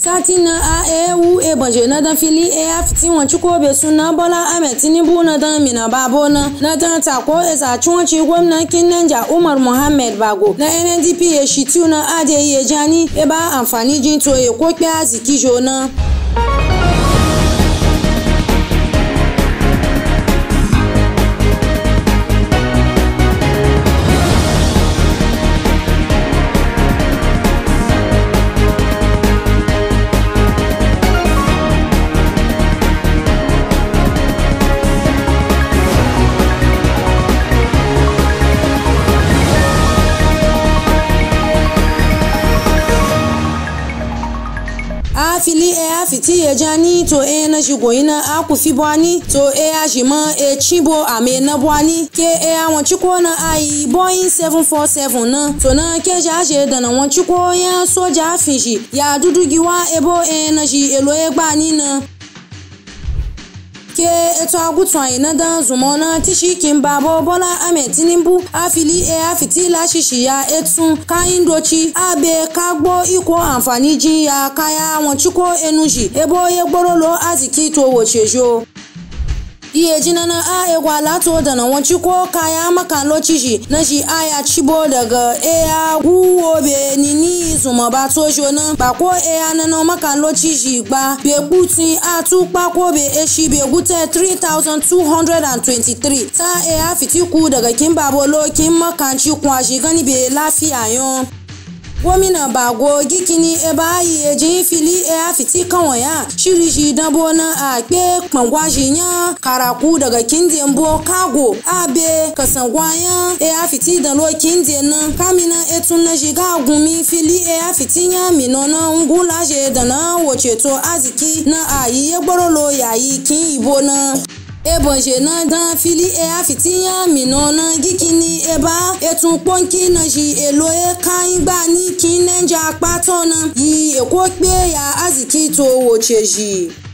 Satina a ewu e banje na dan fili e afiti wan chiko be suna Bola Ahmed Tinubu na dan mina babo na dan tako e za chunci gwamnatin Nanja Umar Mohammed Bago na NNDP ya shitu na ade ya jani e ba amfani jin to e ko kya ziki jona. Fili e afiti ya jani to e na shigoina akufi bwani to e ajima e chibo ame na bwani ke e awon chiko na ai Boeing 747 na to na ke jaje da na won chiko ya soja afinji ya dudugiwa ebo e na ji elo e gbani na ke eto agutwan na dan zumona tishikin babo Bola Ahmed Tinubu afili e afiti la shishi ya etun kain dochi abe kagbo iko amfani ji ya kaya won chuko enuji ebo ye gborolo aziki to wochejo iye jina na a egwala to da na won chuko kaya makan lochiji na ji aya chibo daga eya guwobe nini zuma ba tojo na ba ko eya na no makan lochiji gba be putin atupa ko be eshi be gute 3223 ta eya fitiku daga kin babolo kin makanci kwashi gani be lafiya yon Womina Bago gikini eba yi eji fili e afiti kanwaya shiriji dabo na akpe kpangwaji nya karaku daga kindien bo kago abe kasangwaya e afiti dan lo kindien na kamina etun na jiga gumi fili e afiti nya minona ngula je dana wocheto aziki na ayi egborolo yayi kin ibo na Ebonje na dan fili e afiti ya minona gikini eba etun ponki na ji elo e kan gba ni kin Nanja patona yi eko pe ya aziki to wocheji.